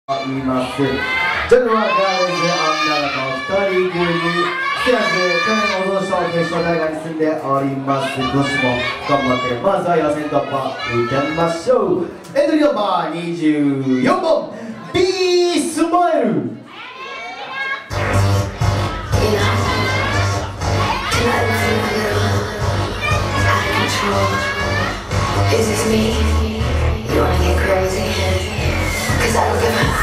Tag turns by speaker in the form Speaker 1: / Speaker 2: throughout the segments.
Speaker 1: います。ジャルはガールズ女の子2人組ステラス去年の放送決勝大会に進んでおります。今年も頑張ってまずは予選突破いきましょう。エントリーナンバー24番 B スマイル。
Speaker 2: Is this me? You wanna get crazy? Cause I don't give a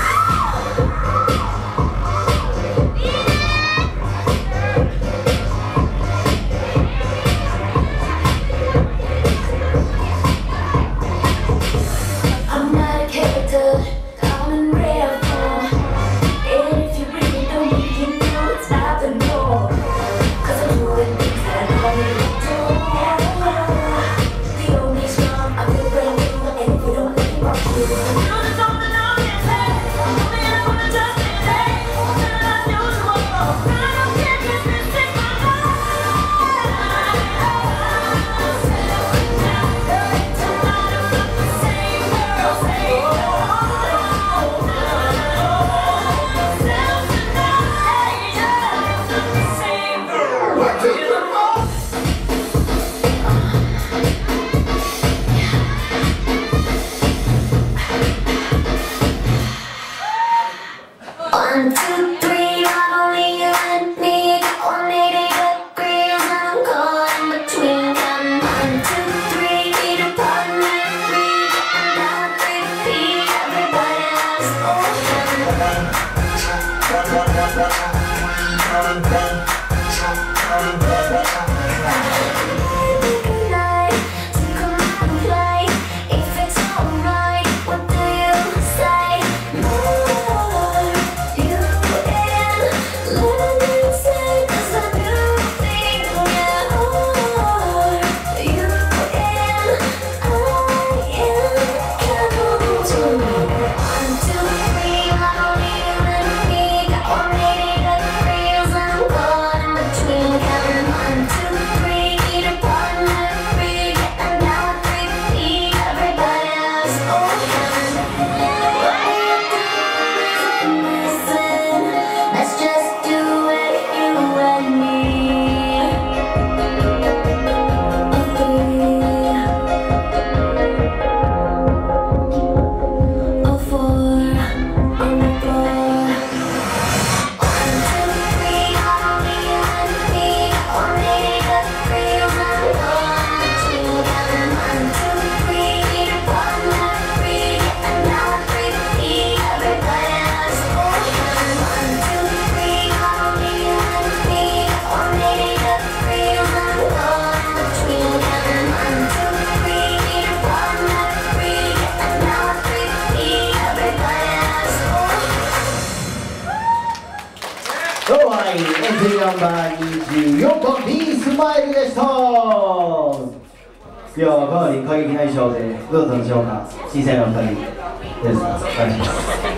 Speaker 2: I'm not a character, I'm in rare form. And if you really know me, you know it's not the norm. Cause I'm doing things that I normally don't do. The only strong, I feel brand new. And if you don't let me rock you, One, two, three, not only you and me, got 180 degrees and I'm caught in between them. 1, 2, 3, need a partner, 3, getting down 3 feet, everybody has
Speaker 1: エントリーナンバー24番 B スマイルでした。いやかなり過激な衣装でどうだったんでしょうか。小さいの2人です。お願いします。